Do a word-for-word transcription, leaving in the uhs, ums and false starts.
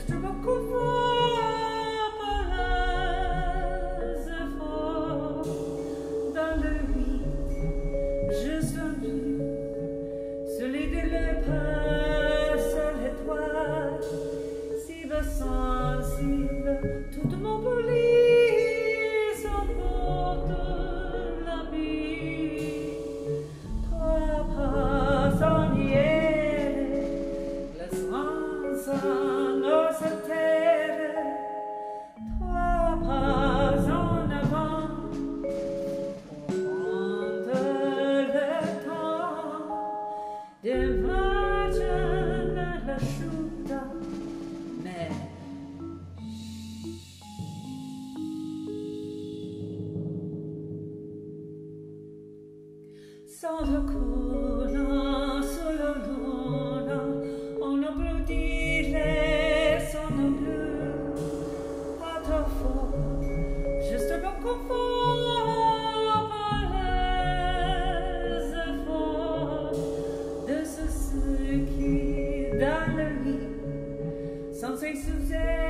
juste beaucoup fort par les efforts. Dans le vide, je suis vu, celui de l'épaule, seule étoile, si sensible, toute mon police emporte la vie. Toi, prisonnière, l'essence nos terre. Toi, pas en avant, pour prendre le temps de marcher la chute. Mais sans le coulant sous la lune, on applaudit son bleu. À ta faute, juste beaucoup fort par les efforts de ceux qui, dans la vie, sans s'excuser.